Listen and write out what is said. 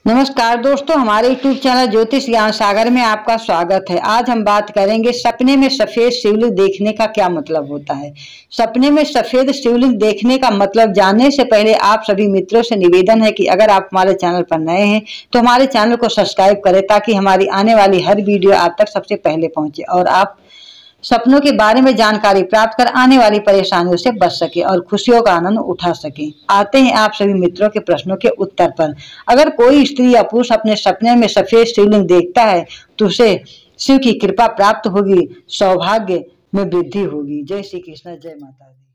नमस्कार दोस्तों, हमारे YouTube चैनल ज्योतिष ज्ञान सागर में आपका स्वागत है। आज हम बात करेंगे सपने में सफेद शिवलिंग देखने का क्या मतलब होता है। सपने में सफेद शिवलिंग देखने का मतलब जानने से पहले आप सभी मित्रों से निवेदन है कि अगर आप हमारे चैनल पर नए हैं तो हमारे चैनल को सब्सक्राइब करें ताकि हमारी आने वाली हर वीडियो आप तक सबसे पहले पहुंचे और आप सपनों के बारे में जानकारी प्राप्त कर आने वाली परेशानियों से बच सके और खुशियों का आनंद उठा सके। आते हैं आप सभी मित्रों के प्रश्नों के उत्तर पर। अगर कोई स्त्री या पुरुष अपने सपने में सफेद शिवलिंग देखता है तो उसे शिव की कृपा प्राप्त होगी, सौभाग्य में वृद्धि होगी। जय श्री कृष्ण, जय माता दी।